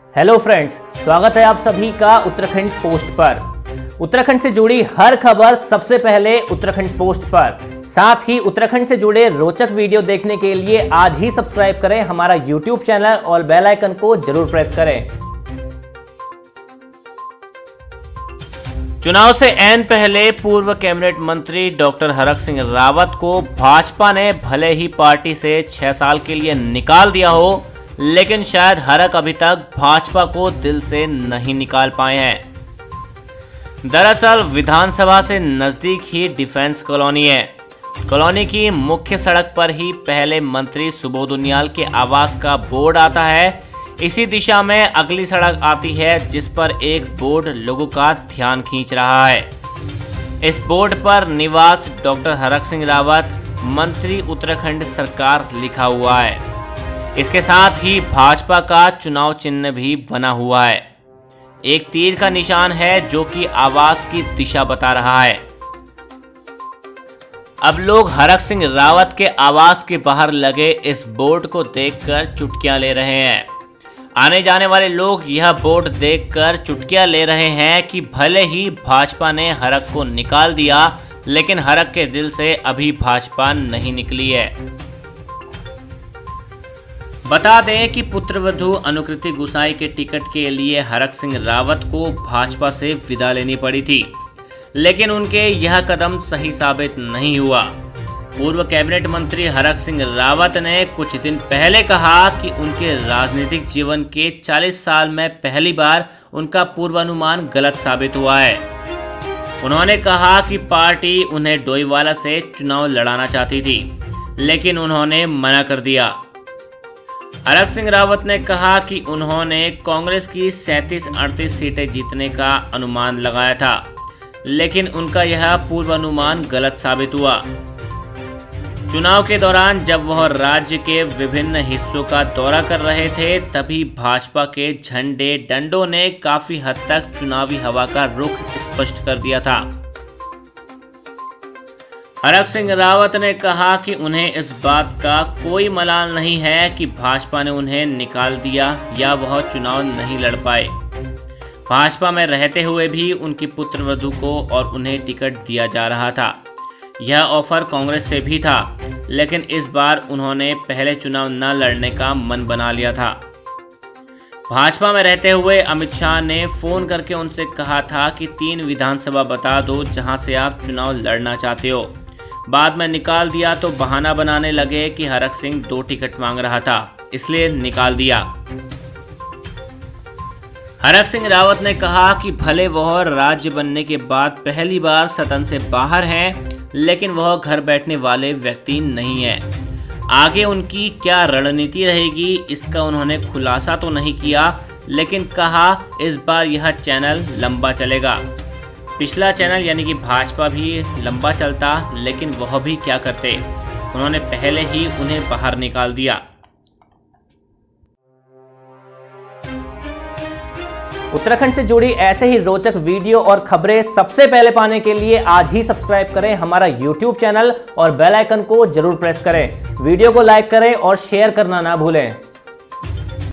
Hello friends, स्वागत है आप सभी का उत्तराखंड पोस्ट पर। उत्तराखंड से जुड़ी हर खबर सबसे पहले उत्तराखंड पोस्ट पर। साथ ही उत्तराखंड से जुड़े रोचक वीडियो देखने के लिए आज ही सब्सक्राइब करें हमारा यूट्यूब चैनल और बेल आइकन को जरूर प्रेस करें। चुनाव से ऐन पहले पूर्व कैबिनेट मंत्री डॉक्टर हरक सिंह रावत को भाजपा ने भले ही पार्टी से 6 साल के लिए निकाल दिया हो, लेकिन शायद हरक अभी तक भाजपा को दिल से नहीं निकाल पाए हैं। दरअसल विधानसभा से नजदीक ही डिफेंस कॉलोनी है। कॉलोनी की मुख्य सड़क पर ही पहले मंत्री सुबोध उनियाल के आवास का बोर्ड आता है। इसी दिशा में अगली सड़क आती है, जिस पर एक बोर्ड लोगों का ध्यान खींच रहा है। इस बोर्ड पर निवास डॉक्टर हरक सिंह रावत, मंत्री उत्तराखंड सरकार लिखा हुआ है। इसके साथ ही भाजपा का चुनाव चिन्ह भी बना हुआ है। एक तीर का निशान है जो कि आवास की दिशा बता रहा है। अब लोग हरक सिंह रावत के आवास के बाहर लगे इस बोर्ड को देखकर चुटकियां ले रहे हैं। आने जाने वाले लोग यह बोर्ड देखकर चुटकियां ले रहे हैं कि भले ही भाजपा ने हरक को निकाल दिया, लेकिन हरक के दिल से अभी भाजपा नहीं निकली है। बता दें कि पुत्रवधू अनुकृति गुसाई के टिकट के लिए हरक सिंह रावत को भाजपा से विदा लेनी पड़ी थी, लेकिन उनके यह कदम सही साबित नहीं हुआ। पूर्व कैबिनेट मंत्री हरक सिंह रावत ने कुछ दिन पहले कहा कि उनके राजनीतिक जीवन के 40 साल में पहली बार उनका पूर्वानुमान गलत साबित हुआ है। उन्होंने कहा कि पार्टी उन्हें डोईवाला से चुनाव लड़ाना चाहती थी, लेकिन उन्होंने मना कर दिया। हरक सिंह रावत ने कहा कि उन्होंने कांग्रेस की 37-38 सीटें जीतने का अनुमान लगाया था, लेकिन उनका यह पूर्वानुमान गलत साबित हुआ। चुनाव के दौरान जब वह राज्य के विभिन्न हिस्सों का दौरा कर रहे थे, तभी भाजपा के झंडे डंडों ने काफी हद तक चुनावी हवा का रुख स्पष्ट कर दिया था। हरक सिंह रावत ने कहा कि उन्हें इस बात का कोई मलाल नहीं है कि भाजपा ने उन्हें निकाल दिया या वह चुनाव नहीं लड़ पाए। भाजपा में रहते हुए भी उनकी पुत्रवधू को और उन्हें टिकट दिया जा रहा था। यह ऑफर कांग्रेस से भी था, लेकिन इस बार उन्होंने पहले चुनाव न लड़ने का मन बना लिया था। भाजपा में रहते हुए अमित शाह ने फोन करके उनसे कहा था कि 3 विधानसभा बता दो जहां से आप चुनाव लड़ना चाहते हो। बाद में निकाल दिया तो बहाना बनाने लगे कि हरक सिंह 2 टिकट मांग रहा था, इसलिए निकाल दिया। हरक सिंह रावत ने कहा कि भले वह राज्य बनने के बाद पहली बार सदन से बाहर हैं, लेकिन वह घर बैठने वाले व्यक्ति नहीं है। आगे उनकी क्या रणनीति रहेगी, इसका उन्होंने खुलासा तो नहीं किया, लेकिन कहा इस बार यह चैनल लंबा चलेगा। पिछला चैनल यानी कि भाजपा भी लंबा चलता, लेकिन वह भी क्या करते, उन्होंने पहले ही उन्हें बाहर निकाल दिया। उत्तराखंड से जुड़ी ऐसे ही रोचक वीडियो और खबरें सबसे पहले पाने के लिए आज ही सब्सक्राइब करें हमारा यूट्यूब चैनल और बेल आइकन को जरूर प्रेस करें। वीडियो को लाइक करें और शेयर करना ना भूलें।